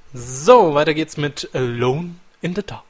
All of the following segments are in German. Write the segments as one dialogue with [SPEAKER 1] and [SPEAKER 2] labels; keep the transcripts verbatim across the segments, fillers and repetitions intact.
[SPEAKER 1] So, weiter geht's mit Alone in the Dark.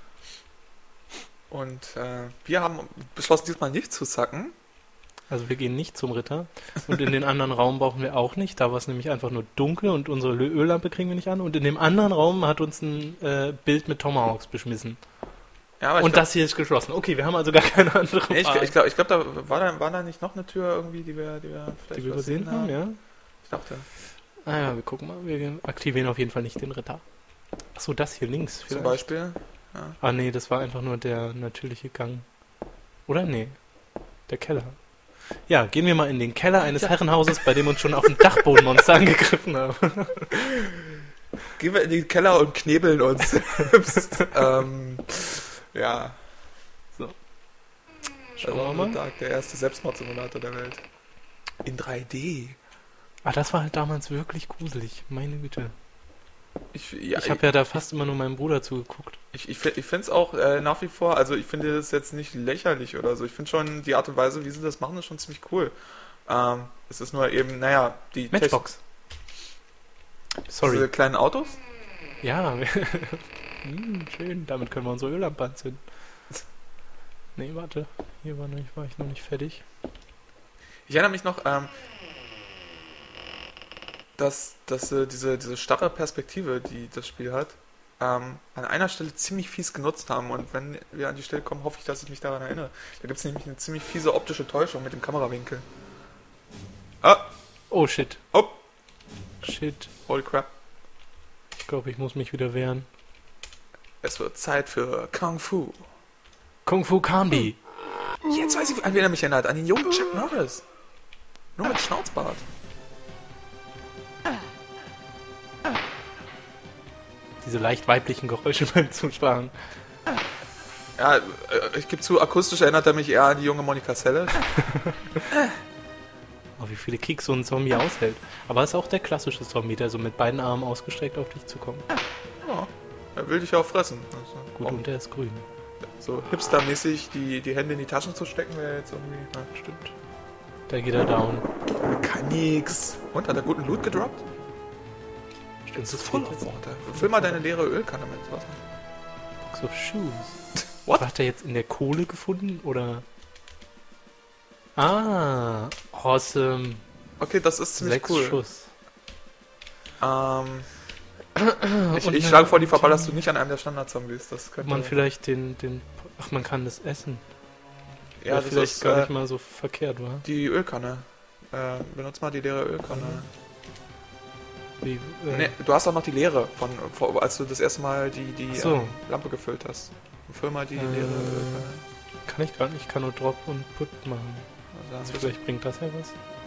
[SPEAKER 2] Und äh, wir haben beschlossen, diesmal nicht zu zacken.
[SPEAKER 1] Also wir gehen nicht zum Ritter. Und in den anderen Raum brauchen wir auch nicht. Da war es nämlich einfach nur dunkel und unsere Lö- Öllampe kriegen wir nicht an. Und in dem anderen Raum hat uns ein äh, Bild mit Tomahawks beschmissen.
[SPEAKER 2] Ja, aber ich
[SPEAKER 1] Und
[SPEAKER 2] glaub,
[SPEAKER 1] das hier ist geschlossen. Okay, wir haben also gar keine andere
[SPEAKER 2] nee, ich,
[SPEAKER 1] Wahl.
[SPEAKER 2] ich glaube, ich glaub, da war da, war da nicht noch eine Tür irgendwie, die wir, die wir vielleicht
[SPEAKER 1] Die wir übersehen haben, ja.
[SPEAKER 2] Ich dachte.
[SPEAKER 1] Ah ja, wir gucken mal. Wir aktivieren auf jeden Fall nicht den Ritter. Achso, das hier links vielleicht.
[SPEAKER 2] Zum Beispiel. Ja.
[SPEAKER 1] Ah nee, das war einfach nur der natürliche Gang. Oder nee, der Keller. Ja, gehen wir mal in den Keller eines
[SPEAKER 2] Ja.
[SPEAKER 1] Herrenhauses, bei dem uns schon auf dem Dachbodenmonster angegriffen haben.
[SPEAKER 2] Gehen wir in den Keller und knebeln uns selbst. ähm, ja.
[SPEAKER 1] So.
[SPEAKER 2] Schauen
[SPEAKER 1] Schauen wir mal.
[SPEAKER 2] Tag, der erste Selbstmordsimulator der Welt. In drei D.
[SPEAKER 1] Ah, das war halt damals wirklich gruselig. Meine Güte.
[SPEAKER 2] Ich, ja,
[SPEAKER 1] Ich habe ja da fast immer nur meinem Bruder zugeguckt.
[SPEAKER 2] Ich, ich, ich finde es auch äh, nach wie vor, also ich finde das jetzt nicht lächerlich oder so. Ich finde schon die Art und Weise, wie sie das machen, ist schon ziemlich cool. Ähm, es ist nur eben, naja, die
[SPEAKER 1] Matchbox.
[SPEAKER 2] Techn-
[SPEAKER 1] Sorry.
[SPEAKER 2] diese kleinen Autos.
[SPEAKER 1] Ja. hm, schön. Damit können wir unsere Öllampe anzünden. Nee, warte. Hier war, noch, war ich noch nicht fertig.
[SPEAKER 2] Ich erinnere mich noch, ähm, dass, dass äh, diese, diese starre Perspektive, die das Spiel hat, ähm, an einer Stelle ziemlich fies genutzt haben. Und wenn wir an die Stelle kommen, hoffe ich, dass ich mich daran erinnere. Da gibt es nämlich eine ziemlich fiese optische Täuschung mit dem Kamerawinkel. Ah,
[SPEAKER 1] Oh, shit.
[SPEAKER 2] oh,
[SPEAKER 1] Shit.
[SPEAKER 2] holy crap.
[SPEAKER 1] Ich glaube, ich muss mich wieder wehren.
[SPEAKER 2] Es wird Zeit für Kung Fu.
[SPEAKER 1] Kung Fu Kambi.
[SPEAKER 2] Jetzt weiß ich, an wen er mich erinnert. An den jungen Chuck Norris. Nur mit Schnauzbart.
[SPEAKER 1] Diese leicht weiblichen Geräusche beim Zuschlagen.
[SPEAKER 2] Ja, äh, ich gebe zu, akustisch erinnert er mich eher an die junge Monika Seles.
[SPEAKER 1] Oh, wie viele Kicks so ein Zombie aushält. Aber es ist auch der klassische Zombie, der so mit beiden Armen ausgestreckt auf dich zukommt.
[SPEAKER 2] Ja, er will dich ja auch fressen. Also,
[SPEAKER 1] Gut,
[SPEAKER 2] um
[SPEAKER 1] und der ist grün.
[SPEAKER 2] so hipstermäßig die, die Hände in die Taschen zu stecken, wäre jetzt irgendwie... Na,
[SPEAKER 1] Stimmt. Da geht er down.
[SPEAKER 2] kann nix. Und, hat er guten Loot gedroppt?
[SPEAKER 1] Stimmt,
[SPEAKER 2] Das ist
[SPEAKER 1] das
[SPEAKER 2] voll
[SPEAKER 1] geht
[SPEAKER 2] of
[SPEAKER 1] jetzt.
[SPEAKER 2] water. Füll mal deine leere Ölkanne mit Wasser.
[SPEAKER 1] Box of Shoes.
[SPEAKER 2] What?
[SPEAKER 1] Hat er jetzt in der Kohle gefunden, oder? Ah, awesome.
[SPEAKER 2] Okay, das ist ziemlich
[SPEAKER 1] Sechs
[SPEAKER 2] cool.
[SPEAKER 1] Schuss.
[SPEAKER 2] Ähm, ich
[SPEAKER 1] Und
[SPEAKER 2] ich
[SPEAKER 1] eine-
[SPEAKER 2] schlage vor, die verballerst du nicht an einem der Standard-Zombies. Das
[SPEAKER 1] Ob
[SPEAKER 2] könnte...
[SPEAKER 1] man vielleicht den, den... Ach, man kann das essen.
[SPEAKER 2] ja,
[SPEAKER 1] Was
[SPEAKER 2] das
[SPEAKER 1] vielleicht
[SPEAKER 2] ist
[SPEAKER 1] gar
[SPEAKER 2] äh,
[SPEAKER 1] nicht mal so verkehrt war.
[SPEAKER 2] die Ölkanne. Äh, benutz mal die leere Ölkanne.
[SPEAKER 1] Wie, äh,
[SPEAKER 2] Nee, du hast auch noch die leere, von, von als du das erste Mal die, die
[SPEAKER 1] Ach so.
[SPEAKER 2] ähm, Lampe gefüllt hast. Füll mal die
[SPEAKER 1] Äh,
[SPEAKER 2] leere Ölkanne.
[SPEAKER 1] Kann ich gar nicht, ich kann nur Drop und Put machen.
[SPEAKER 2] Also,
[SPEAKER 1] Also vielleicht bringt das ja was.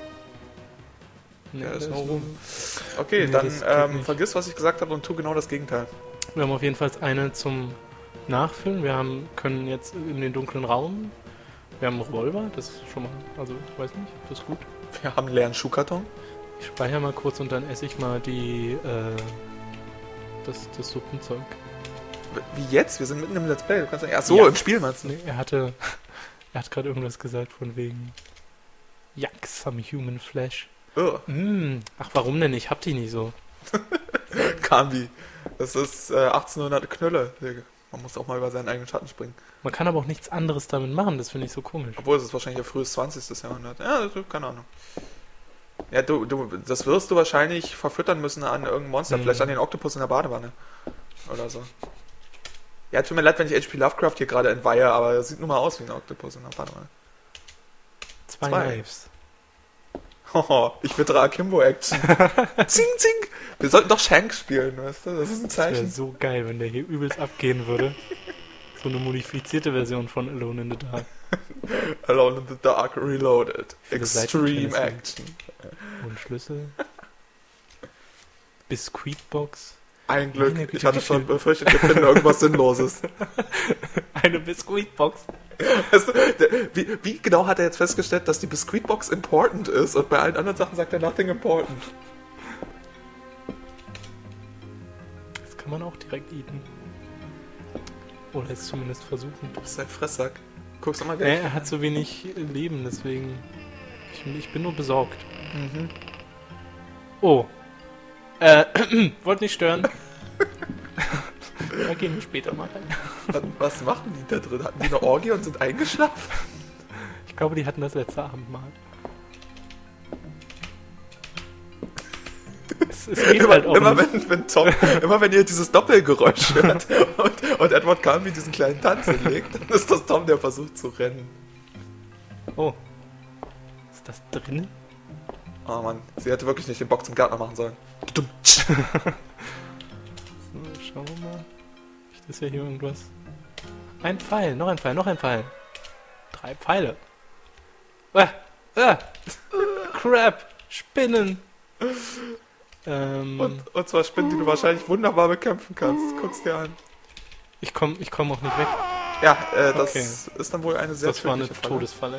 [SPEAKER 1] Nee,
[SPEAKER 2] ja, ist
[SPEAKER 1] da
[SPEAKER 2] noch
[SPEAKER 1] ist
[SPEAKER 2] rum. Okay,
[SPEAKER 1] Nee,
[SPEAKER 2] dann
[SPEAKER 1] das geht
[SPEAKER 2] ähm,
[SPEAKER 1] nicht.
[SPEAKER 2] vergiss, was ich gesagt habe und tu genau das Gegenteil.
[SPEAKER 1] Wir haben auf jeden Fall eine zum Nachfüllen. Wir haben, können jetzt in den dunklen Raum. Wir haben einen Revolver, das ist schon mal, also ich weiß nicht, das ist gut.
[SPEAKER 2] Wir haben einen leeren Schuhkarton.
[SPEAKER 1] Ich speichere mal kurz und dann esse ich mal die, äh, das, das Suppenzeug.
[SPEAKER 2] Wie jetzt? Wir sind mitten im Let's Play. Du kannst sagen, ach so,
[SPEAKER 1] Ja.
[SPEAKER 2] im Spiel meinst du?
[SPEAKER 1] Nee, er hatte, er hat gerade irgendwas gesagt von wegen, Yuck, some human flesh.
[SPEAKER 2] Oh,
[SPEAKER 1] Mm, ach, warum denn? Ich hab die nicht so.
[SPEAKER 2] Kambi. Das ist äh, achtzehnhundert Knülle. Man muss auch mal über seinen eigenen Schatten springen.
[SPEAKER 1] Man kann aber auch nichts anderes damit machen, das finde ich so komisch.
[SPEAKER 2] Obwohl, es ist wahrscheinlich ein frühes zwanzigsten Jahrhundert. Ja, das, keine Ahnung. Ja, du, du, das wirst du wahrscheinlich verfüttern müssen an irgendein Monster.
[SPEAKER 1] Mhm.
[SPEAKER 2] Vielleicht an den Oktopus in der Badewanne. Oder so. Ja, tut mir leid, wenn ich H P Lovecraft hier gerade entweihe, aber er sieht nun mal aus wie ein Oktopus in der Badewanne.
[SPEAKER 1] Zwei,
[SPEAKER 2] Zwei.
[SPEAKER 1] Knives.
[SPEAKER 2] Hoho, ich wittere Akimbo-Action. Zing, zing. Wir sollten doch Shanks spielen, weißt du? Das ist ein
[SPEAKER 1] Das wäre
[SPEAKER 2] Zeichen.
[SPEAKER 1] so geil, wenn der hier übelst abgehen würde. So eine modifizierte Version von Alone in the Dark.
[SPEAKER 2] Alone in the Dark, Reloaded.
[SPEAKER 1] Viele
[SPEAKER 2] Extreme
[SPEAKER 1] Seitentennis.
[SPEAKER 2] Action.
[SPEAKER 1] Und Schlüssel. Biskuitbox.
[SPEAKER 2] Ein Glück.
[SPEAKER 1] Meine Güte,
[SPEAKER 2] Ich hatte
[SPEAKER 1] wie
[SPEAKER 2] schon
[SPEAKER 1] viel-
[SPEAKER 2] befürchtet, wir finden irgendwas Sinnloses.
[SPEAKER 1] Eine Biskuitbox.
[SPEAKER 2] Weißt du, der, wie, wie genau hat er jetzt festgestellt, dass die Biscuitbox important ist und bei allen anderen Sachen sagt er nothing important?
[SPEAKER 1] Das kann man auch direkt eaten. Oder es zumindest versuchen.
[SPEAKER 2] Du bist ein Fresssack. Guckst du mal
[SPEAKER 1] Nee,
[SPEAKER 2] weg.
[SPEAKER 1] er hat so wenig Leben, deswegen... Ich, ich bin nur besorgt.
[SPEAKER 2] Mhm.
[SPEAKER 1] Oh. Äh, wollt nicht stören. Da gehen wir später mal rein.
[SPEAKER 2] Was, was machen die da drin? Hatten die eine Orgie und sind eingeschlafen?
[SPEAKER 1] Ich glaube, die hatten das letzte Abendmahl. Es, es geht
[SPEAKER 2] Immer,
[SPEAKER 1] halt auch
[SPEAKER 2] immer,
[SPEAKER 1] nicht.
[SPEAKER 2] wenn, wenn Tom, immer wenn ihr dieses Doppelgeräusch hört und, und Edward Cullen wie diesen kleinen Tanz hinlegt, dann ist das Tom, der versucht zu rennen.
[SPEAKER 1] Oh. Ist das drin?
[SPEAKER 2] Oh Mann, sie hätte wirklich nicht den Bock zum Gärtner machen sollen.
[SPEAKER 1] So, schauen wir mal. Vielleicht ist ja hier irgendwas. Ein Pfeil, noch ein Pfeil, noch ein Pfeil. Drei Pfeile. Ah, ah, Crap, Spinnen. Ähm,
[SPEAKER 2] Und, und zwar Spinnen, die du wahrscheinlich wunderbar bekämpfen kannst. Guck's dir an.
[SPEAKER 1] ich komme ich komm auch nicht weg.
[SPEAKER 2] Ja, äh, das
[SPEAKER 1] Okay.
[SPEAKER 2] ist dann wohl eine sehr
[SPEAKER 1] Das war eine
[SPEAKER 2] tödliche Falle.
[SPEAKER 1] Todesfalle,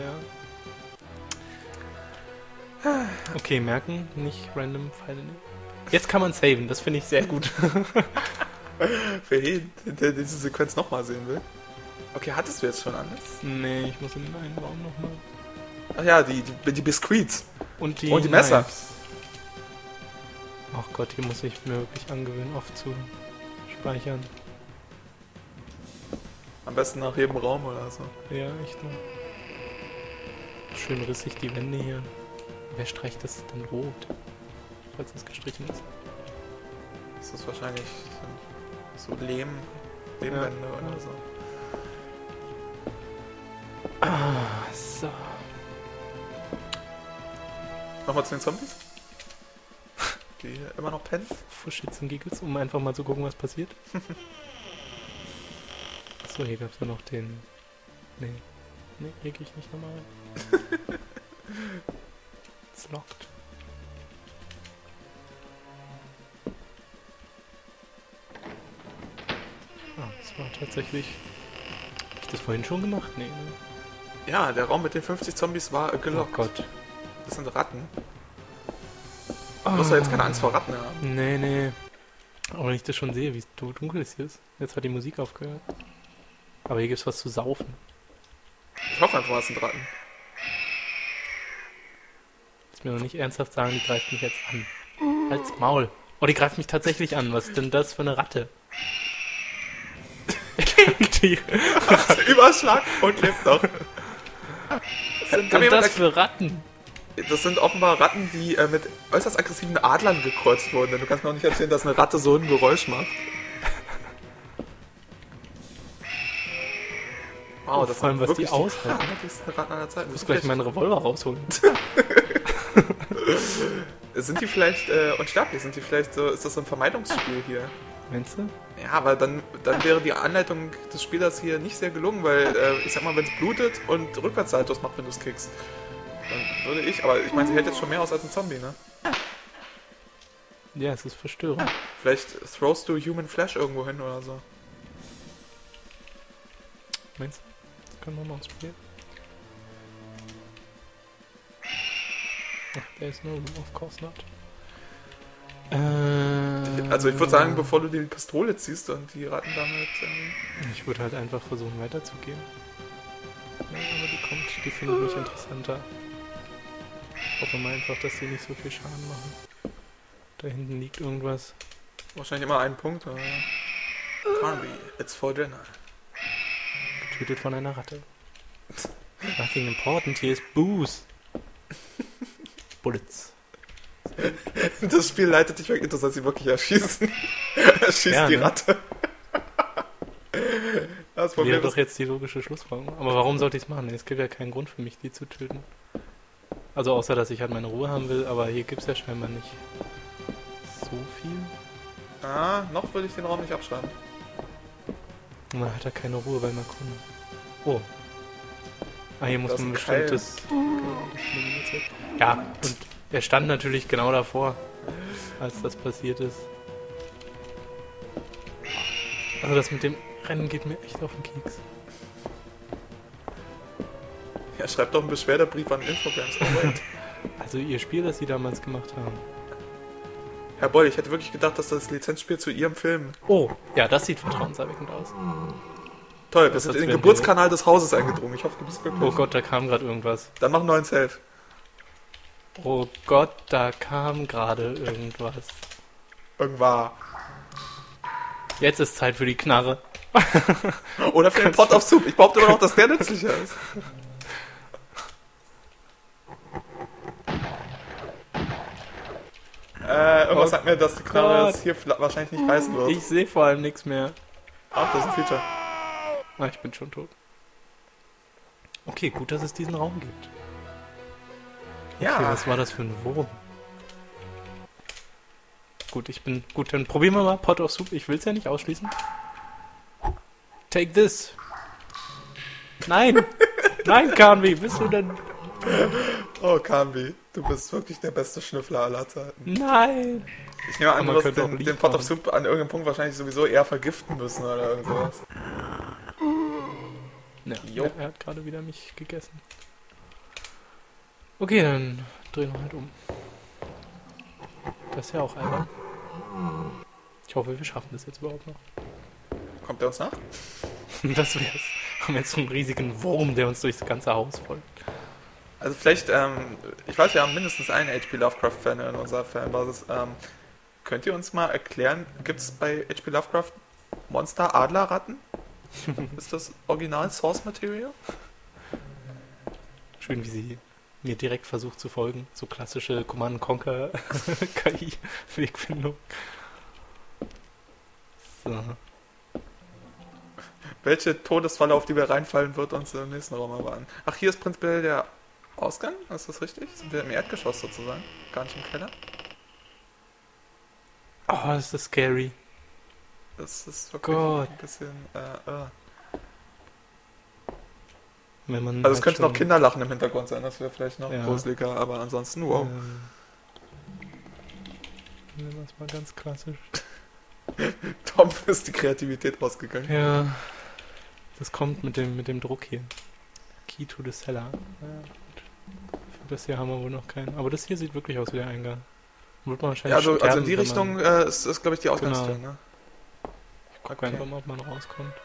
[SPEAKER 1] ja. Okay, merken, nicht random Pfeile nehmen. Jetzt kann man saven, das finde ich sehr gut.
[SPEAKER 2] Für jeden, der diese Sequenz nochmal sehen will. Okay, hattest du jetzt schon alles?
[SPEAKER 1] Nee, ich muss in den einen Raum nochmal.
[SPEAKER 2] Ach ja, die, die, die Biscuits.
[SPEAKER 1] Und die,
[SPEAKER 2] Und die Messer.
[SPEAKER 1] Knives. Ach Gott, hier muss ich mir wirklich angewöhnen, oft zu speichern.
[SPEAKER 2] Am besten nach jedem Raum oder so.
[SPEAKER 1] Ja, echt mal. Schön rissig die Wände hier. Wer streicht das dann rot? Falls es gestrichen ist.
[SPEAKER 2] Das ist wahrscheinlich so Lehm, Lehmwände
[SPEAKER 1] Ja.
[SPEAKER 2] oder so.
[SPEAKER 1] Ah, so.
[SPEAKER 2] Nochmal zu den Zombies? Die immer noch pennen?
[SPEAKER 1] For Shits and Giggles, um einfach mal zu gucken, was passiert. So, hier gab es ja noch den... Nee. Nee, hier gehe ich nicht nochmal rein. It's locked. Ah, das war tatsächlich... Hab ich das vorhin schon gemacht? Nee, ne?
[SPEAKER 2] Ja, der Raum mit den fünfzig Zombies war äh,
[SPEAKER 1] Oh
[SPEAKER 2] gelockt.
[SPEAKER 1] Gott.
[SPEAKER 2] Das sind Ratten. Du musst ja jetzt keine Angst vor Ratten haben.
[SPEAKER 1] Nee, nee. Aber wenn ich das schon sehe, wie dunkel es hier ist. Jetzt hat die Musik aufgehört. Aber hier gibt's was zu saufen.
[SPEAKER 2] Ich hoffe einfach mal, es sind Ratten.
[SPEAKER 1] Willst mir noch nicht ernsthaft sagen, die greift mich jetzt an. Halt's Maul. Oh, die greift mich tatsächlich an. Was ist denn das für eine Ratte? die,
[SPEAKER 2] Überschlag und lebt noch.
[SPEAKER 1] was sind
[SPEAKER 2] Kann mir
[SPEAKER 1] denn
[SPEAKER 2] jemand
[SPEAKER 1] das für Ratten?
[SPEAKER 2] Das sind offenbar Ratten, die äh, mit äußerst aggressiven Adlern gekreuzt wurden. Denn du kannst mir auch nicht erzählen, dass eine Ratte so ein Geräusch macht. Wow, das
[SPEAKER 1] vor allem,
[SPEAKER 2] sind
[SPEAKER 1] was die
[SPEAKER 2] wirklich
[SPEAKER 1] aushalten.
[SPEAKER 2] Die hartlichsten Ratten aller Zeiten.
[SPEAKER 1] Ich muss gleich meinen Revolver rausholen.
[SPEAKER 2] Sind die vielleicht äh, unsterblich? Sind die vielleicht so, ist das so ein Vermeidungsspiel hier?
[SPEAKER 1] Meinst du?
[SPEAKER 2] Ja, aber dann, dann wäre die Anleitung des Spielers hier nicht sehr gelungen, weil, äh, ich sag mal, wenn es blutet und Rückwärtssaltos macht, wenn du es kickst, dann würde ich, aber ich meine, sie hält jetzt schon mehr aus als ein Zombie, ne?
[SPEAKER 1] Ja, es ist Verstörung.
[SPEAKER 2] Vielleicht throwst du Human Flesh irgendwo hin oder so.
[SPEAKER 1] Meinst du? Das können wir mal ausprobieren. Ach, there is no room, of course not. Äh,
[SPEAKER 2] Also ich würde sagen, bevor du die Pistole ziehst und die Ratten damit... Ähm
[SPEAKER 1] Ich würde halt einfach versuchen weiterzugehen. Ja, aber die kommt, die findet mich interessanter. Ich hoffe mal einfach, dass die nicht so viel Schaden machen. Da hinten liegt irgendwas.
[SPEAKER 2] wahrscheinlich immer einen Punkt, oder? Carby, it's for dinner.
[SPEAKER 1] Getötet von einer Ratte. Nothing important, here is booze. Bullets.
[SPEAKER 2] Das Spiel leitet dich wirklich, dass sie wirklich erschießen. Erschießt
[SPEAKER 1] Ja,
[SPEAKER 2] die
[SPEAKER 1] ne?
[SPEAKER 2] Ratte. Das Problem
[SPEAKER 1] Wäre doch
[SPEAKER 2] ist,
[SPEAKER 1] jetzt die logische Schlussfolgerung. Aber warum sollte ich es machen? Es gibt ja keinen Grund für mich, die zu töten. Also außer, dass ich halt meine Ruhe haben will, aber hier gibt es ja scheinbar nicht so viel.
[SPEAKER 2] ah, noch würde ich den Raum nicht abschreiben.
[SPEAKER 1] Und man hat ja keine Ruhe beim Erkunden. Oh. Ah, hier muss
[SPEAKER 2] Das ist
[SPEAKER 1] man
[SPEAKER 2] ein
[SPEAKER 1] bestimmtes... Ja, und er stand natürlich genau davor, als das passiert ist. Also das mit dem Rennen geht mir echt auf den Keks.
[SPEAKER 2] Ja, schreib doch einen Beschwerdebrief an Infogrames.
[SPEAKER 1] Also ihr Spiel, das sie damals gemacht haben.
[SPEAKER 2] Herr Boll, ich hätte wirklich gedacht, dass das Lizenzspiel zu Ihrem Film...
[SPEAKER 1] Oh, ja, das sieht vertrauenserweckend aus.
[SPEAKER 2] Toll, wir
[SPEAKER 1] Das
[SPEAKER 2] sind
[SPEAKER 1] hat's
[SPEAKER 2] in den
[SPEAKER 1] mir
[SPEAKER 2] Geburtskanal des Hauses eingedrungen. Ich hoffe, du bist glücklich.
[SPEAKER 1] Oh Gott, da kam gerade irgendwas.
[SPEAKER 2] Dann mach einen neuen Save.
[SPEAKER 1] Oh Gott, da kam gerade irgendwas.
[SPEAKER 2] Irgendwann.
[SPEAKER 1] Jetzt ist Zeit für die Knarre.
[SPEAKER 2] Oder für den Pot of Soup. Ich behaupte immer noch, dass der nützlicher ist. Äh, irgendwas
[SPEAKER 1] Oh
[SPEAKER 2] sagt mir, dass die Knarre
[SPEAKER 1] Gott.
[SPEAKER 2] jetzt hier fla- wahrscheinlich nicht reißen wird.
[SPEAKER 1] Ich sehe vor allem nichts mehr.
[SPEAKER 2] Ach, das ist ein Feature.
[SPEAKER 1] Ah, ich bin schon tot. Okay, gut, dass es diesen Raum gibt. Okay,
[SPEAKER 2] Ja.
[SPEAKER 1] was war das für ein Wurm? Gut, ich bin... Gut, dann probieren wir mal Pot of Soup. Ich will es ja nicht ausschließen. Take this. Nein! Nein, Kanvi, bist du denn...
[SPEAKER 2] Oh, Kambi, du bist wirklich der beste Schnüffler aller Zeiten.
[SPEAKER 1] Nein!
[SPEAKER 2] Ich nehme an,
[SPEAKER 1] Aber
[SPEAKER 2] du
[SPEAKER 1] man
[SPEAKER 2] wirst
[SPEAKER 1] könnte auch
[SPEAKER 2] den,
[SPEAKER 1] lieb
[SPEAKER 2] den Pot of
[SPEAKER 1] machen.
[SPEAKER 2] Soup an irgendeinem Punkt wahrscheinlich sowieso eher vergiften müssen oder irgend sowas.
[SPEAKER 1] Ja,
[SPEAKER 2] Jo.
[SPEAKER 1] er, er hat gerade wieder mich gegessen. Okay, dann drehen wir halt um. Das ist ja auch albern. Ich hoffe, wir schaffen das jetzt überhaupt noch.
[SPEAKER 2] Kommt der uns nach?
[SPEAKER 1] Das wär's. Wir haben jetzt so einen riesigen Wurm, der uns durchs ganze Haus folgt.
[SPEAKER 2] Also vielleicht, ähm, ich weiß, wir haben mindestens einen H P Lovecraft-Fan in unserer Fanbasis. Ähm, könnt ihr uns mal erklären, gibt es bei H P Lovecraft Monster Adlerratten? Ist das Original Source Material?
[SPEAKER 1] Schön, wie sie mir direkt versucht zu folgen. So klassische Command Conquer K I-Wegfindung. So.
[SPEAKER 2] Welche Todesfalle, auf die wir reinfallen, wird uns im nächsten Raum erwarten? Ach, hier ist prinzipiell der Ausgang, ist das richtig? Sind wir im Erdgeschoss sozusagen? Gar nicht im Keller?
[SPEAKER 1] Oh, das ist scary.
[SPEAKER 2] Das ist wirklich
[SPEAKER 1] Gott.
[SPEAKER 2] ein bisschen, äh, äh.
[SPEAKER 1] Wenn man
[SPEAKER 2] Also es
[SPEAKER 1] halt
[SPEAKER 2] könnte
[SPEAKER 1] schon-
[SPEAKER 2] noch Kinderlachen im Hintergrund sein, das wäre vielleicht noch
[SPEAKER 1] Ja.
[SPEAKER 2] gruseliger, aber ansonsten, wow.
[SPEAKER 1] Ähm, nehmen wir es mal ganz klassisch.
[SPEAKER 2] Tom ist die Kreativität ausgegangen.
[SPEAKER 1] Ja, das kommt mit dem, mit dem Druck hier. Key to the cellar. Ja, gut. Für das hier haben wir wohl noch keinen. Aber das hier sieht wirklich aus wie der Eingang. Wird man wahrscheinlich
[SPEAKER 2] Ja, also, also in
[SPEAKER 1] sterben,
[SPEAKER 2] die
[SPEAKER 1] wenn
[SPEAKER 2] Richtung
[SPEAKER 1] Man,
[SPEAKER 2] äh, ist, ist glaube ich, die Ausgangstür,
[SPEAKER 1] Genau.
[SPEAKER 2] ne?
[SPEAKER 1] ich guck
[SPEAKER 2] okay.
[SPEAKER 1] einfach mal, ob man rauskommt.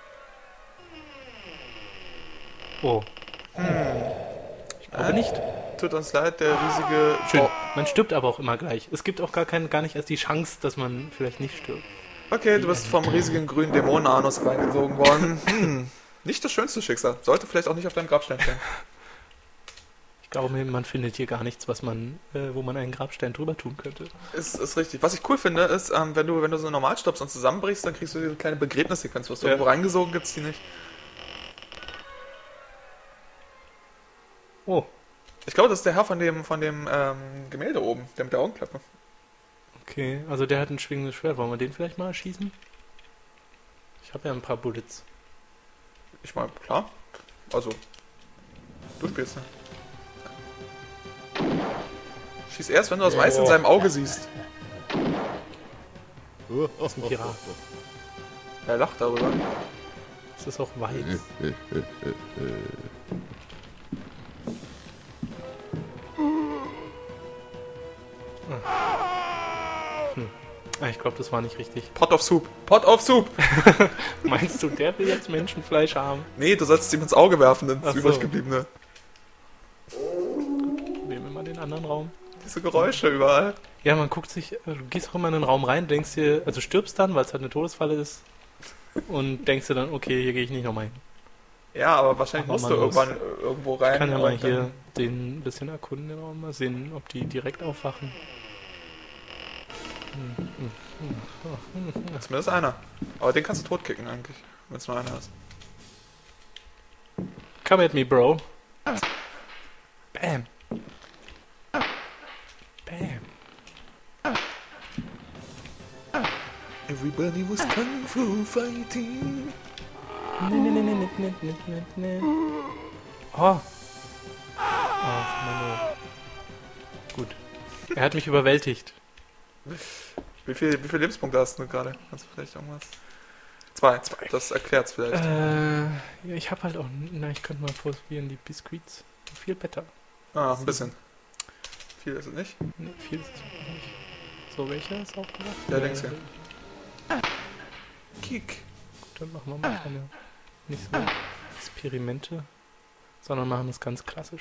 [SPEAKER 1] Oh,
[SPEAKER 2] Hm.
[SPEAKER 1] ich glaube
[SPEAKER 2] Äh?
[SPEAKER 1] nicht.
[SPEAKER 2] Tut uns leid, der riesige...
[SPEAKER 1] Schön.
[SPEAKER 2] Oh,
[SPEAKER 1] Man stirbt aber auch immer gleich. Es gibt auch gar, kein, gar nicht erst die Chance, dass man vielleicht nicht stirbt.
[SPEAKER 2] okay, du bist vom riesigen grünen Dämonenanus reingesogen worden. Hm. Nicht das schönste Schicksal. Sollte vielleicht auch nicht auf deinem Grabstein stehen.
[SPEAKER 1] Ich glaube, man findet hier gar nichts, was man, äh, wo man einen Grabstein drüber tun könnte.
[SPEAKER 2] Ist, ist richtig. Was ich cool finde, ist, ähm, wenn du wenn du so normal stoppst und zusammenbrichst, dann kriegst du diese kleine Begräbnissequenz. Was du
[SPEAKER 1] Ja.
[SPEAKER 2] irgendwo reingesogen, gibt's die nicht.
[SPEAKER 1] Oh,
[SPEAKER 2] Ich glaube, das ist der Herr von dem von dem ähm, Gemälde oben, der mit der Augenklappe.
[SPEAKER 1] okay. Also der hat ein schwingendes Schwert. Wollen wir den vielleicht mal erschießen? Ich habe ja ein paar Bullets.
[SPEAKER 2] Ich meine, klar. Also, du spielst, ne? Schieß erst, wenn du das Weiß in seinem Auge siehst.
[SPEAKER 1] Das ist ein Pirat.
[SPEAKER 2] Er lacht darüber.
[SPEAKER 1] Das ist auch weiß. Hm. Ah, ich glaube, das war nicht richtig.
[SPEAKER 2] Pot of Soup. Pot of Soup.
[SPEAKER 1] Meinst du, der will jetzt Menschenfleisch haben?
[SPEAKER 2] Nee, du sollst ihm ins Auge werfen, ins
[SPEAKER 1] Ach so.
[SPEAKER 2] übriggebliebene.
[SPEAKER 1] Nehmen wir mal den anderen Raum.
[SPEAKER 2] Diese Geräusche überall.
[SPEAKER 1] Ja, man guckt sich, äh, du gehst auch immer in den Raum rein, denkst dir, also stirbst dann, weil es halt eine Todesfalle ist. Und denkst dir dann, okay, hier gehe ich nicht nochmal hin.
[SPEAKER 2] Ja, aber wahrscheinlich
[SPEAKER 1] Aber
[SPEAKER 2] musst
[SPEAKER 1] man
[SPEAKER 2] du
[SPEAKER 1] muss.
[SPEAKER 2] irgendwann äh, irgendwo rein.
[SPEAKER 1] Ich kann ja mal
[SPEAKER 2] und
[SPEAKER 1] hier
[SPEAKER 2] dann-
[SPEAKER 1] den ein bisschen erkunden, den Raum, mal sehen, ob die direkt aufwachen. Hm, hm, hm, hm, hm.
[SPEAKER 2] Zumindest einer. Aber den kannst du totkicken eigentlich, wenn es nur einer ist.
[SPEAKER 1] Come at me, bro. Bam. Bam.
[SPEAKER 2] Everybody was kung fu fighting.
[SPEAKER 1] Ne, ne, ne, ne, ne, ne, ne, ne. Oh. Ach, Mano. Gut. Er hat mich überwältigt.
[SPEAKER 2] Wie viel, wie viel Lebenspunkte hast du gerade? Kannst du vielleicht irgendwas? Zwei. Zwei. Das erklärt's vielleicht.
[SPEAKER 1] Äh, ja, ich hab halt auch. Na, ich könnte mal probieren, die Biscuits. Viel besser.
[SPEAKER 2] Ah, ein bisschen. Viel ist es nicht.
[SPEAKER 1] Ne, viel ist es wirklich nicht. So, welcher ist aufgewacht?
[SPEAKER 2] Der links hier. Kick.
[SPEAKER 1] Gut, dann machen wir mal keine. Nicht so Experimente, sondern machen es ganz klassisch.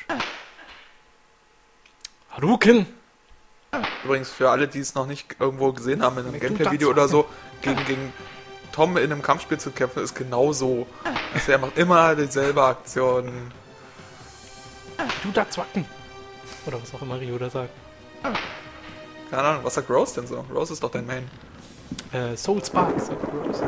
[SPEAKER 1] Hadouken!
[SPEAKER 2] Übrigens, für alle, die es noch nicht irgendwo gesehen haben in einem
[SPEAKER 1] Wenn du
[SPEAKER 2] Gameplay-Video
[SPEAKER 1] das
[SPEAKER 2] oder so, gegen, gegen Tom in einem Kampfspiel zu kämpfen, ist genau so. Also er macht immer dieselbe Aktion.
[SPEAKER 1] Du da zwacken! Oder was auch immer Rio da sagt.
[SPEAKER 2] Keine Ahnung, was sagt Rose denn so? Rose ist doch dein Main.
[SPEAKER 1] Äh, Soul Spark, sagt Rose.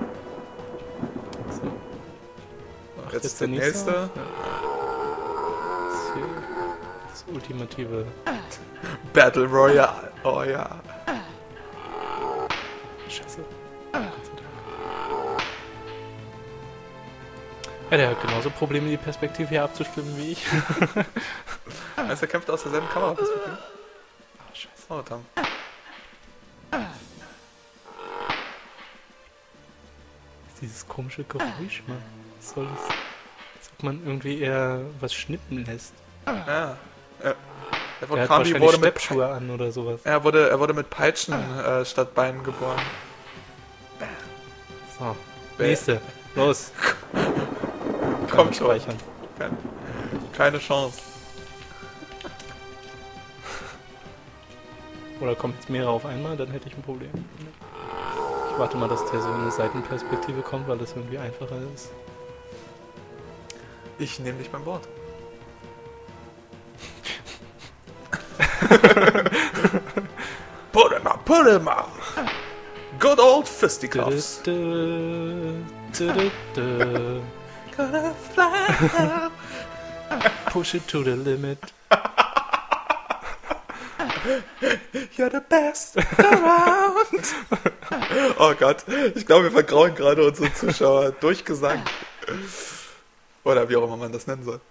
[SPEAKER 1] So. Ach,
[SPEAKER 2] Jetzt ist der nächste.
[SPEAKER 1] Ja. Das, hier, das ultimative.
[SPEAKER 2] Battle Royale. Oh ja.
[SPEAKER 1] Scheiße. Gott sei Dank. Ja, der hat genauso Probleme, die Perspektive hier abzustimmen wie ich.
[SPEAKER 2] Also er kämpft aus derselben Kameraperspektive.
[SPEAKER 1] Ach, scheiße.
[SPEAKER 2] Oh, Tom.
[SPEAKER 1] Dieses komische Geräusch, Mann. Was soll das? Als ob man irgendwie eher was schnippen lässt.
[SPEAKER 2] Ja. ja. Der
[SPEAKER 1] Der
[SPEAKER 2] von
[SPEAKER 1] hat
[SPEAKER 2] Kambi
[SPEAKER 1] wahrscheinlich
[SPEAKER 2] wurde mit,
[SPEAKER 1] Steppschuhe an oder sowas.
[SPEAKER 2] er wurde, er wurde mit Peitschen äh, statt Beinen geboren.
[SPEAKER 1] So,
[SPEAKER 2] Bäh.
[SPEAKER 1] nächste. Los.
[SPEAKER 2] Kommt schon.
[SPEAKER 1] Speichern.
[SPEAKER 2] Keine, keine Chance.
[SPEAKER 1] Oder kommt jetzt mehrere auf einmal, dann hätte ich ein Problem. Ich warte mal, dass der so in eine Seitenperspektive kommt, weil das irgendwie einfacher ist.
[SPEAKER 2] Ich nehme dich beim Wort. Put him up, put him up. Good old fisticuffs.
[SPEAKER 1] Du, du, du, du.
[SPEAKER 2] Gonna fly.
[SPEAKER 1] Push it to the limit.
[SPEAKER 2] You're the best around. Oh Gott, ich glaube, wir vergrauen gerade unsere Zuschauer durch Gesang. Oder wie auch immer man das nennen soll.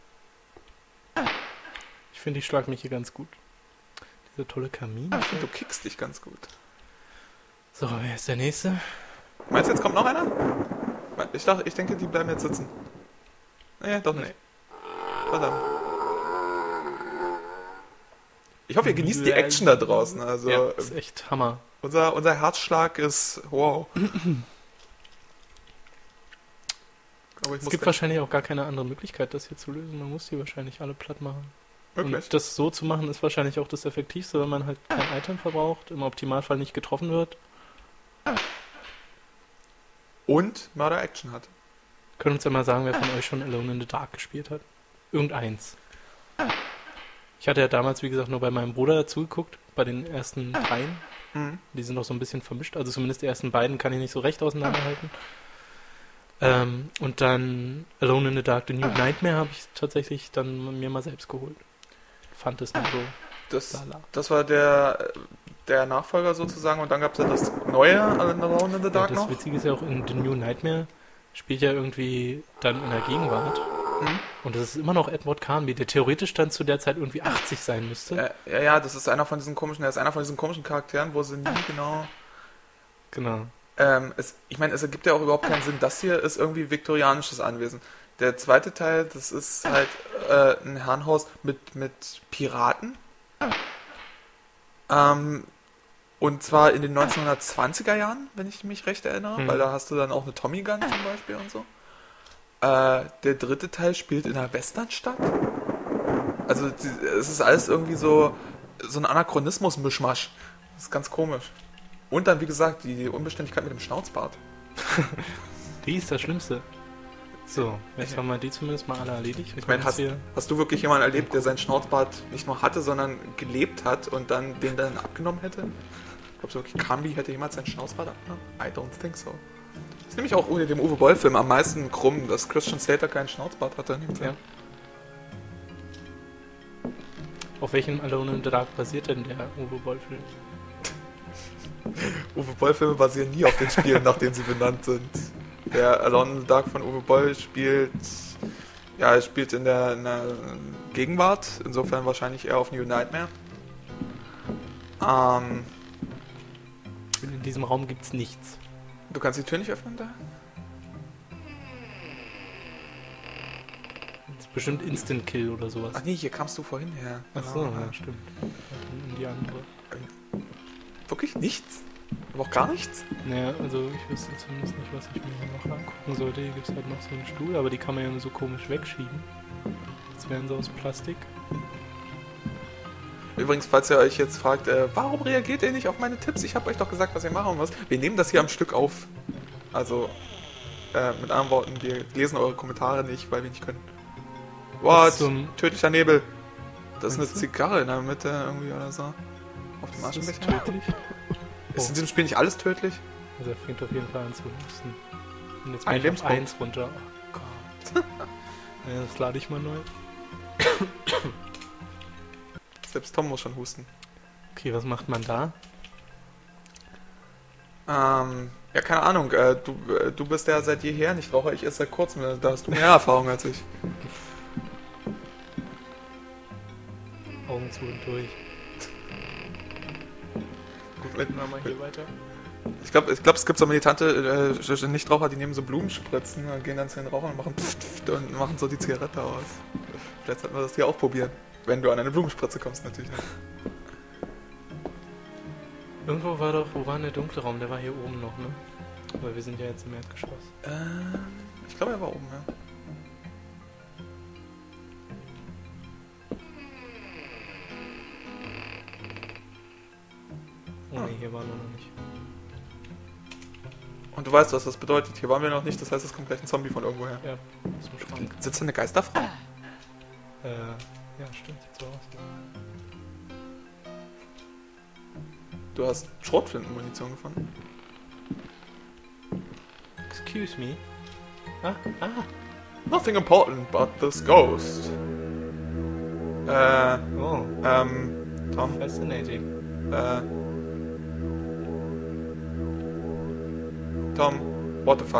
[SPEAKER 1] Ich finde, ich schlag mich hier ganz gut. Dieser tolle Kamin.
[SPEAKER 2] Ich finde, du kickst dich ganz gut.
[SPEAKER 1] So, wer ist der Nächste?
[SPEAKER 2] Meinst du, jetzt kommt noch einer? Ich dachte, ich denke, die bleiben jetzt sitzen. Nee, doch nicht. Verdammt. Ich hoffe, ihr genießt die Action da draußen. Also,
[SPEAKER 1] ja, ist echt Hammer.
[SPEAKER 2] unser, unser Herzschlag ist wow. Aber ich
[SPEAKER 1] Es
[SPEAKER 2] muss
[SPEAKER 1] gibt
[SPEAKER 2] gleich-
[SPEAKER 1] wahrscheinlich auch gar keine andere Möglichkeit, das hier zu lösen. Man muss die wahrscheinlich alle platt machen.
[SPEAKER 2] Wirklich?
[SPEAKER 1] Und das so zu machen, ist wahrscheinlich auch das Effektivste, wenn man halt kein Item verbraucht, im Optimalfall nicht getroffen wird.
[SPEAKER 2] Und Murder Action hat.
[SPEAKER 1] Können uns ja mal sagen, wer von euch schon Alone in the Dark gespielt hat. Irgendeins. Ich hatte ja damals, wie gesagt, nur bei meinem Bruder zugeguckt, bei den ersten dreien.
[SPEAKER 2] Mhm.
[SPEAKER 1] Die sind noch so ein bisschen vermischt, also zumindest die ersten beiden kann ich nicht so recht auseinanderhalten. Ähm, und dann Alone in the Dark, The New Nightmare habe ich tatsächlich dann mir mal selbst geholt. Fand es nicht so.
[SPEAKER 2] Das,
[SPEAKER 1] Lala.
[SPEAKER 2] das war der, der Nachfolger sozusagen und dann gab es ja das neue Alone in the
[SPEAKER 1] Ja,
[SPEAKER 2] Dark
[SPEAKER 1] das
[SPEAKER 2] noch.
[SPEAKER 1] Witzige ist ja auch, in The New Nightmare spielt ja irgendwie dann in der Gegenwart.
[SPEAKER 2] Mhm.
[SPEAKER 1] Und das ist immer noch Edward Carnby, der theoretisch dann zu der Zeit irgendwie achtzig sein müsste.
[SPEAKER 2] Äh, ja, ja, das ist einer von diesen komischen, er ist einer von diesen komischen Charakteren, wo sie nie genau.
[SPEAKER 1] Genau.
[SPEAKER 2] Ähm, es, ich meine, es ergibt ja auch überhaupt keinen Sinn. Das hier ist irgendwie viktorianisches Anwesen. Der zweite Teil, das ist halt äh, ein Herrenhaus mit, mit Piraten. Ähm, und zwar in den neunzehnhundertzwanziger Jahren, wenn ich mich recht erinnere,
[SPEAKER 1] Mhm.
[SPEAKER 2] weil da hast du dann auch eine Tommy Gun zum Beispiel und so. Äh, der dritte Teil spielt in einer Westernstadt. Also die, es ist alles irgendwie so, so ein Anachronismus-Mischmasch. Das ist ganz komisch. Und dann, wie gesagt, die Unbeständigkeit mit dem Schnauzbart.
[SPEAKER 1] Die ist das Schlimmste. So, jetzt haben wir die zumindest mal alle erledigt. Wir
[SPEAKER 2] Ich meine,
[SPEAKER 1] können
[SPEAKER 2] hast,
[SPEAKER 1] jetzt hier-
[SPEAKER 2] hast du wirklich jemanden erlebt, der seinen Schnauzbart nicht nur hatte, sondern gelebt hat und dann den dann abgenommen hätte? Glaubst du wirklich, Kambi hätte jemals seinen Schnauzbart abgenommen? I don't think so. Das ist nämlich auch ohne dem Uwe Boll-Film am meisten krumm, dass Christian Slater keinen Schnauzbart hatte in dem Film.
[SPEAKER 1] Ja. Auf welchem Alone in the Dark basiert denn der Uwe Boll-Film?
[SPEAKER 2] Uwe Boll-Filme basieren nie auf den Spielen, nach denen sie benannt sind. Der Alone in the Dark von Uwe Boll spielt, ja, er spielt in der, in der Gegenwart, insofern wahrscheinlich eher auf New Nightmare. Ähm,
[SPEAKER 1] In diesem Raum gibt's nichts.
[SPEAKER 2] du kannst die Tür nicht öffnen da?
[SPEAKER 1] Das ist bestimmt Instant Kill oder sowas.
[SPEAKER 2] Ach nee, hier kamst du vorhin her.
[SPEAKER 1] Ach so, ja, stimmt. In die andere.
[SPEAKER 2] Wirklich nichts? Aber auch gar nichts?
[SPEAKER 1] Naja, also ich wüsste zumindest nicht, was ich mir hier noch angucken sollte. Hier gibt's halt noch so einen Stuhl, aber die kann man ja so komisch wegschieben. Jetzt wären sie aus Plastik.
[SPEAKER 2] Übrigens, falls ihr euch jetzt fragt, äh, warum reagiert ihr nicht auf meine Tipps? Ich habe euch doch gesagt, was ihr machen müsst. Wir nehmen das hier am Stück auf. Also, äh, mit anderen Worten, wir lesen eure Kommentare nicht, weil wir nicht können.
[SPEAKER 1] Was
[SPEAKER 2] What?
[SPEAKER 1] zum-
[SPEAKER 2] Tödlicher Nebel. Das ist eine
[SPEAKER 1] Meinst du?
[SPEAKER 2] Zigarre in der Mitte irgendwie oder so. Auf dem
[SPEAKER 1] Ist das
[SPEAKER 2] Aschenbecher.
[SPEAKER 1] tödlich?
[SPEAKER 2] Ist in diesem Spiel nicht alles tödlich?
[SPEAKER 1] Also er fängt auf jeden Fall an zu husten. Und jetzt
[SPEAKER 2] Ein
[SPEAKER 1] bin ich auf
[SPEAKER 2] Lebenspunkt.
[SPEAKER 1] eins runter. Oh Gott. Ja, das lade ich mal neu.
[SPEAKER 2] Selbst Tom muss schon husten.
[SPEAKER 1] Okay, was macht man da?
[SPEAKER 2] Ähm, ja, keine Ahnung. Äh, du, äh, du bist ja seit jeher nicht Raucher, ich erst seit kurzem. Da hast du mehr Erfahrung als ich.
[SPEAKER 1] Augen zu und durch. Gut, dann machen wir hier weiter.
[SPEAKER 2] Ich glaube, ich glaub, es gibt so militante äh, Nichtraucher, die nehmen so Blumenspritzen und gehen dann zu den Rauchern und machen pft, pft und machen so die Zigarette aus. Vielleicht sollten wir das hier auch probieren. Wenn du an eine Blumenspritze kommst, natürlich. Ne?
[SPEAKER 1] Irgendwo war doch, wo war denn der dunkle Raum? Der war hier oben noch, ne? Weil wir sind ja jetzt im Erdgeschoss.
[SPEAKER 2] Ähm, ich glaube, er war oben, ja.
[SPEAKER 1] Oh ne, hier waren wir noch nicht.
[SPEAKER 2] Und du weißt, was das bedeutet. Hier waren wir noch nicht, das heißt, es kommt gleich ein Zombie von irgendwoher.
[SPEAKER 1] Ja, aus dem Schrank.
[SPEAKER 2] Sitzt da eine Geisterfrau?
[SPEAKER 1] Äh, ja, stimmt, sieht so aus.
[SPEAKER 2] Du hast Schrotflintenmunition gefunden.
[SPEAKER 1] Excuse me. Ah, ah.
[SPEAKER 2] Nothing important but this ghost. Äh,
[SPEAKER 1] Oh,
[SPEAKER 2] ähm, Tom,
[SPEAKER 1] fascinating.
[SPEAKER 2] äh... Tom, what the fuck?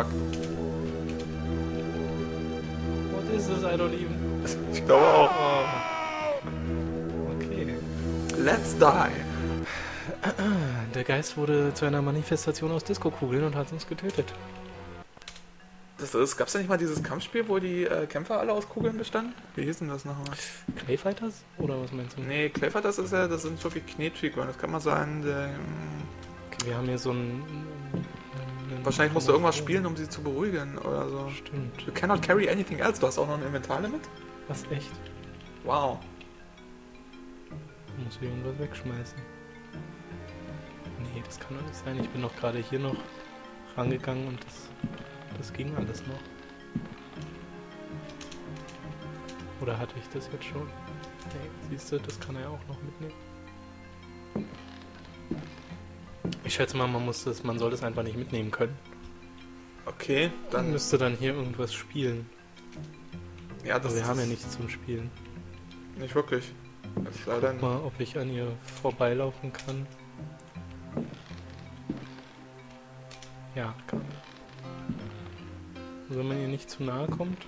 [SPEAKER 1] What is this? I don't even...
[SPEAKER 2] Ich glaube auch.
[SPEAKER 1] Oh. Okay.
[SPEAKER 2] Let's die.
[SPEAKER 1] Der Geist wurde zu einer Manifestation aus Disco-Kugeln und hat uns getötet.
[SPEAKER 2] Das ist, gab's da nicht mal dieses Kampfspiel, wo die äh, Kämpfer alle aus Kugeln bestanden? Wie hieß denn das nochmal?
[SPEAKER 1] Clayfighters? Oder was meinst du?
[SPEAKER 2] Nee, Clayfighters ist ja, das sind wirklich Knetfiguren. Das kann mal sein, der,
[SPEAKER 1] Okay, wir haben hier so ein... einen-
[SPEAKER 2] wahrscheinlich musst du irgendwas spielen, um sie zu beruhigen oder so.
[SPEAKER 1] Stimmt.
[SPEAKER 2] You cannot carry anything else. Du hast auch noch ein Inventarlimit?
[SPEAKER 1] Was, echt?
[SPEAKER 2] Wow.
[SPEAKER 1] Muss ich irgendwas wegschmeißen? Nee, das kann doch nicht sein. Ich bin doch gerade hier noch rangegangen und das, das ging alles noch. Oder hatte ich das jetzt schon? Nee, siehst du, das kann er ja auch noch mitnehmen. Ich schätze mal, man muss das, man soll das einfach nicht mitnehmen können.
[SPEAKER 2] Okay,
[SPEAKER 1] Dann
[SPEAKER 2] dann...
[SPEAKER 1] müsste dann hier irgendwas spielen.
[SPEAKER 2] Ja,
[SPEAKER 1] Aber
[SPEAKER 2] das
[SPEAKER 1] wir
[SPEAKER 2] ist
[SPEAKER 1] haben ja nichts zum Spielen.
[SPEAKER 2] nicht wirklich. Das ist leider
[SPEAKER 1] Guck mal, ob ich an ihr vorbeilaufen kann. Ja, kann. Wenn man ihr nicht zu nahe kommt.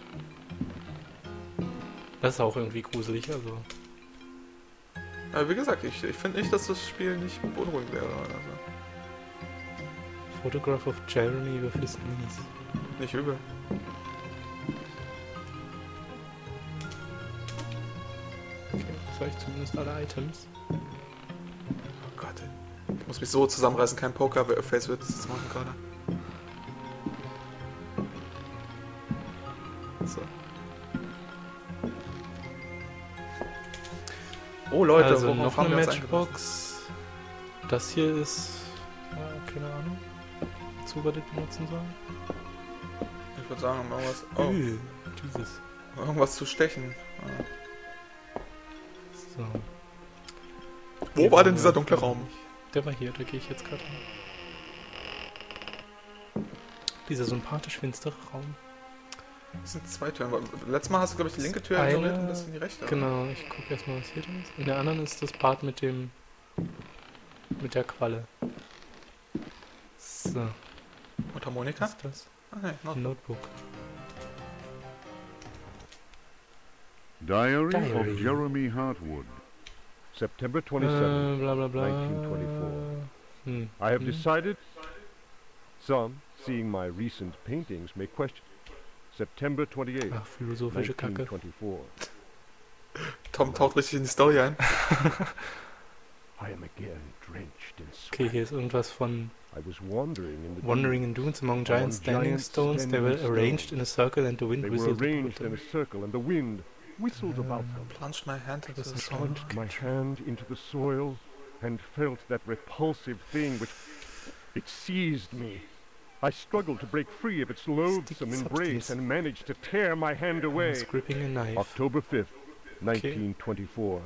[SPEAKER 1] Das ist auch irgendwie gruselig, also.
[SPEAKER 2] Aber wie gesagt, ich, ich finde nicht, dass das Spiel nicht beunruhigend wäre oder so.
[SPEAKER 1] Photograph of Jeremy with his knees.
[SPEAKER 2] Nicht übel.
[SPEAKER 1] Okay, jetzt habe ich zumindest alle Items.
[SPEAKER 2] Oh Gott. Ich muss mich so zusammenreißen, kein Poker-Face-Witz zu machen gerade. So. Oh Leute,
[SPEAKER 1] also
[SPEAKER 2] worauf
[SPEAKER 1] noch
[SPEAKER 2] haben
[SPEAKER 1] eine
[SPEAKER 2] wir uns eingelassen?
[SPEAKER 1] Matchbox. Das hier ist... Äh, keine Ahnung. Wozu wir das benutzen sollen.
[SPEAKER 2] Ich würde sagen, um irgendwas, oh,
[SPEAKER 1] Äh, dieses.
[SPEAKER 2] irgendwas zu stechen. Ah.
[SPEAKER 1] So.
[SPEAKER 2] Wo
[SPEAKER 1] Hier
[SPEAKER 2] war denn
[SPEAKER 1] wir
[SPEAKER 2] dieser dunkle
[SPEAKER 1] vorhin
[SPEAKER 2] Raum?
[SPEAKER 1] nicht. Der war hier, da gehe ich jetzt gerade hin. Dieser sympathisch finstere Raum.
[SPEAKER 2] Das sind zwei Türen. Letztes Mal hast du, glaube ich, die linke Tür
[SPEAKER 1] Eine-
[SPEAKER 2] ignoriert und das in die rechte.
[SPEAKER 1] Genau, ich gucke erstmal, was hier drin ist. In der anderen ist das Part mit dem... mit der Qualle. So,
[SPEAKER 2] Und Harmonika?
[SPEAKER 1] was ist das?
[SPEAKER 2] Ah, nee, noch.
[SPEAKER 1] Ein Notebook.
[SPEAKER 3] Diary,
[SPEAKER 1] Diary.
[SPEAKER 3] of Jeremy Hartwood, September
[SPEAKER 1] Äh,
[SPEAKER 3] twenty-seventh,
[SPEAKER 1] bla bla bla.
[SPEAKER 3] nineteen twenty-four.
[SPEAKER 1] Hm.
[SPEAKER 3] I have
[SPEAKER 1] hm.
[SPEAKER 3] decided. Some, seeing my recent paintings, may question. September twenty-eighth,
[SPEAKER 1] Ach, philosophische
[SPEAKER 3] nineteen
[SPEAKER 1] Kacke.
[SPEAKER 3] twenty-four.
[SPEAKER 2] Tom taucht richtig in die Story ein.
[SPEAKER 3] I am again drenched in sweat.
[SPEAKER 1] Okay, hier ist irgendwas von
[SPEAKER 3] I was wandering in the
[SPEAKER 1] Wandering in Dunes among giant
[SPEAKER 3] Among
[SPEAKER 1] standing
[SPEAKER 3] giant
[SPEAKER 1] stones. They were
[SPEAKER 3] standing
[SPEAKER 1] arranged
[SPEAKER 3] stones.
[SPEAKER 1] in a circle and the wind
[SPEAKER 3] They were
[SPEAKER 1] whistled
[SPEAKER 3] arranged in
[SPEAKER 1] about
[SPEAKER 3] a
[SPEAKER 1] them.
[SPEAKER 3] circle, and the wind whistled about them.
[SPEAKER 2] Plunged my hand into
[SPEAKER 1] Das
[SPEAKER 2] the
[SPEAKER 1] ist
[SPEAKER 2] soil.
[SPEAKER 1] Sound.
[SPEAKER 3] My hand into the soil, and felt that repulsive thing which it seized me. I struggled to break free of its loathsome embrace and managed to tear my hand away.
[SPEAKER 1] He's gripping a knife.
[SPEAKER 3] October fifth, nineteen twenty-four.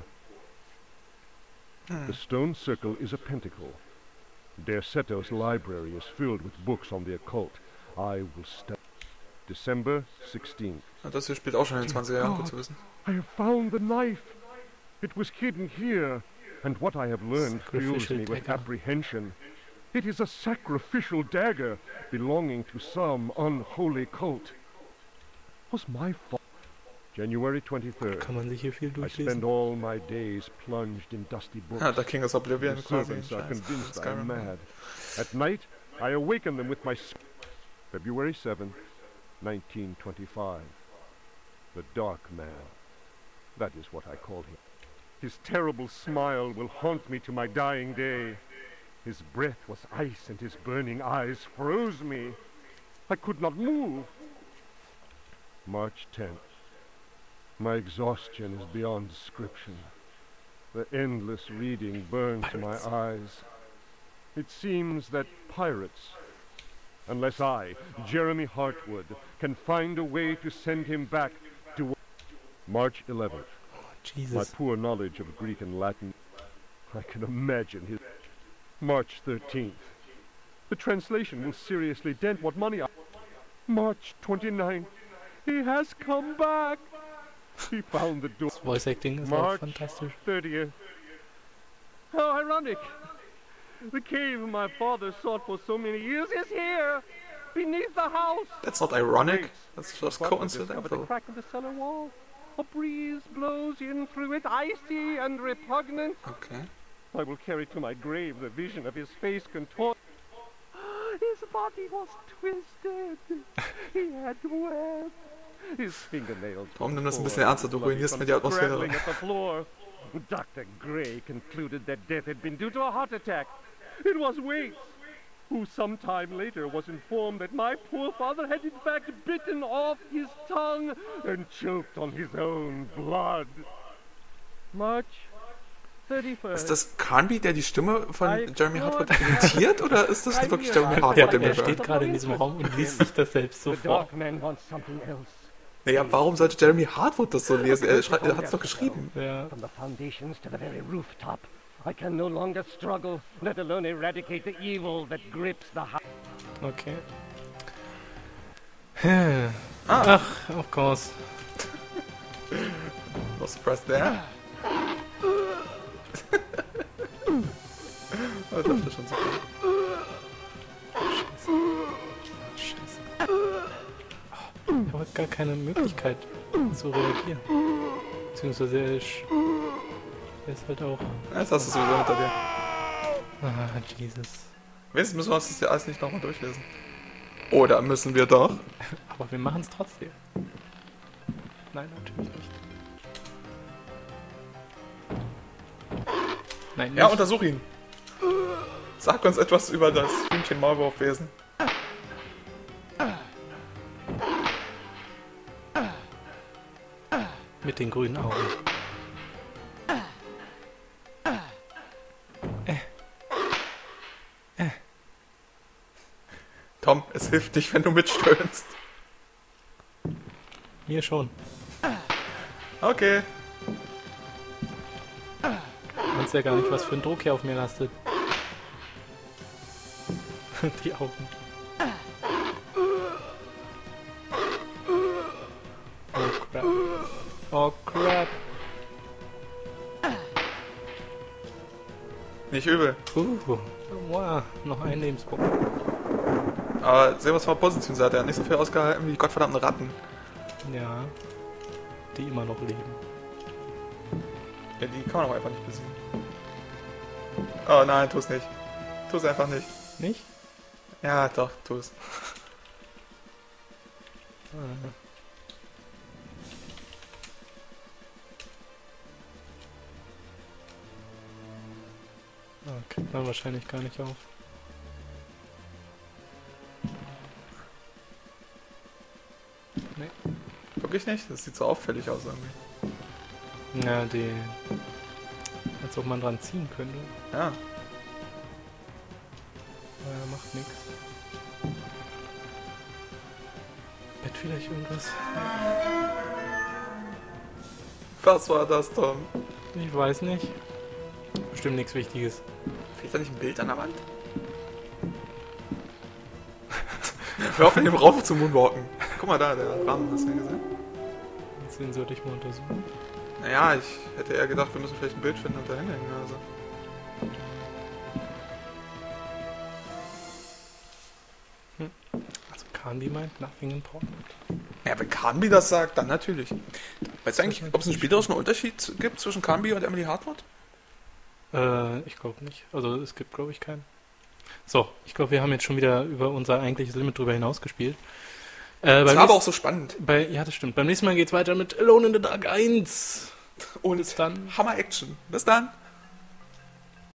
[SPEAKER 3] The stone circle is a pentacle. Derceto's library is filled with books on the occult. I will study. December sixteenth.
[SPEAKER 2] Das hier spielt auch schon in den zwanziger Jahren, gut zu wissen.
[SPEAKER 3] I have found the knife. It was hidden here, and what I have learned fills me with apprehension. It is a sacrificial dagger belonging to some unholy cult. Was my fault? January twenty-third.
[SPEAKER 1] Kann man sich hier viel
[SPEAKER 3] I
[SPEAKER 1] durchlesen.
[SPEAKER 3] spend all my days plunged in dusty books.
[SPEAKER 2] Ja, der King of Oblivion
[SPEAKER 3] The
[SPEAKER 2] quasi.
[SPEAKER 3] servants are
[SPEAKER 2] Scheiße.
[SPEAKER 3] convinced I
[SPEAKER 2] Skyrim.
[SPEAKER 3] am mad. At night, I awaken them with my sp- February seventh, nineteen twenty-five. The Dark Man. That is what I call him. His terrible smile will haunt me to my dying day. His breath was ice and his burning eyes froze me. I could not move. March tenth. My exhaustion is beyond description. The endless reading burns my eyes. It seems that pirates, unless I, Jeremy Hartwood, can find a way to send him back to... March eleventh. My
[SPEAKER 1] Jesus.
[SPEAKER 3] poor knowledge of Greek and Latin, I can imagine his... March thirteenth. The translation will seriously dent what money I... March twenty-ninth. He has come back. He found the door.
[SPEAKER 1] Das Voice Acting ist auch
[SPEAKER 3] March
[SPEAKER 1] fantastisch.
[SPEAKER 3] thirtieth. How ironic. The cave my father sought for so many years is here, beneath the house.
[SPEAKER 2] That's not ironic.
[SPEAKER 3] Wait.
[SPEAKER 2] That's just
[SPEAKER 3] What was discovered
[SPEAKER 2] coincidental.
[SPEAKER 3] the crack of the cellar wall. A breeze blows in through it, icy and repugnant.
[SPEAKER 2] Okay.
[SPEAKER 3] I will carry to my grave the vision of his face contorted. His body was twisted. He had webbed. His fingernails.
[SPEAKER 2] Warum nimm das ein bisschen ernster? Du ruinierst mir die Atmosphäre.
[SPEAKER 3] Scrabbling at the floor. Doctor Gray concluded that death had been due to a heart attack. It was Waits, who sometime later was informed that my poor father had in fact bitten off his tongue and choked on his own blood. March thirty-first.
[SPEAKER 2] Ist das Carnby, der die Stimme von Jeremy Hartwood imitiert, oder ist das wirklich Jeremy
[SPEAKER 1] Ja,
[SPEAKER 2] Hartwood, der
[SPEAKER 1] er
[SPEAKER 2] mir
[SPEAKER 1] steht gerade in diesem Raum und liest sich das selbst so
[SPEAKER 3] The
[SPEAKER 1] vor.
[SPEAKER 3] dark man wants something else.
[SPEAKER 2] Naja, warum sollte Jeremy Hartwood das so lesen? Er, schrei- er hat es doch geschrieben.
[SPEAKER 1] Ja.
[SPEAKER 3] From the foundations to the very rooftop, I can no longer struggle, let alone eradicate the evil that grips the house.
[SPEAKER 1] Okay. Ach, of course.
[SPEAKER 2] No surprise there. Oh, das ist schon super.
[SPEAKER 1] Scheiße. Ich habe gar keine Möglichkeit zu reagieren. Beziehungsweise er ist, er ist halt auch...
[SPEAKER 2] Jetzt hast du es sowieso hinter dir.
[SPEAKER 1] Ah, Jesus.
[SPEAKER 2] Wenigstens müssen wir uns das ja alles nicht nochmal durchlesen. Oder müssen wir doch?
[SPEAKER 1] Aber wir machen es trotzdem. Nein, natürlich nicht. Nein, nicht.
[SPEAKER 2] Ja, untersuch ihn. Sag uns etwas über das Hühnchen-Maulwurfwesen.
[SPEAKER 1] Mit den grünen Augen.
[SPEAKER 2] Tom, es hilft nicht, wenn du mitstöhnst.
[SPEAKER 1] Mir schon.
[SPEAKER 2] Okay.
[SPEAKER 1] Du weißt ja gar nicht, was für ein Druck hier auf mir lastet. Die Augen. Oh crap. Oh crap.
[SPEAKER 2] Nicht übel.
[SPEAKER 1] Uh, wow, noch ein Lebenspunkt.
[SPEAKER 2] Aber sehen wir es mal positiv. Er hat nicht so viel ausgehalten wie die gottverdammten Ratten.
[SPEAKER 1] Ja. Die immer noch leben.
[SPEAKER 2] Ja, die kann man auch einfach nicht besiegen. Oh nein, tu es nicht. Tu es einfach nicht.
[SPEAKER 1] Nicht?
[SPEAKER 2] Ja, doch, tu es.
[SPEAKER 1] Ah. Ah, kriegt man wahrscheinlich gar nicht auf. Nee.
[SPEAKER 2] Wirklich nicht? Das sieht so auffällig aus irgendwie.
[SPEAKER 1] Ja, die... Als ob man dran ziehen könnte.
[SPEAKER 2] Ja.
[SPEAKER 1] Aber er macht nichts. Passiert vielleicht irgendwas?
[SPEAKER 2] Was war das, Tom?
[SPEAKER 1] Ich weiß nicht. Bestimmt nichts Wichtiges.
[SPEAKER 2] Fehlt da nicht ein Bild an der Wand? Hör auf, in dem Raum zu moonwalken. Guck mal da, der Rahmen, hast du den gesehen?
[SPEAKER 1] Den sollte ich mal untersuchen.
[SPEAKER 2] Naja, ich hätte eher gedacht, wir müssen vielleicht ein Bild finden und da hinhängen. Also.
[SPEAKER 1] Also Carnby meint nothing important.
[SPEAKER 2] Ja, wenn Carnby das sagt, dann natürlich. Weißt du eigentlich, ob es einen spielerischen Unterschied gibt zwischen Carnby und Emily Hartmut?
[SPEAKER 1] Äh, ich glaube nicht. Also es gibt, glaube ich, keinen. So, ich glaube, wir haben jetzt schon wieder über unser eigentliches Limit drüber hinaus gespielt. Äh,
[SPEAKER 2] das war aber auch so spannend.
[SPEAKER 1] Bei, ja, das stimmt. Beim nächsten Mal geht's weiter mit Alone in the Dark eins.
[SPEAKER 2] Und
[SPEAKER 1] Bis dann.
[SPEAKER 2] Hammer-Action. Bis dann.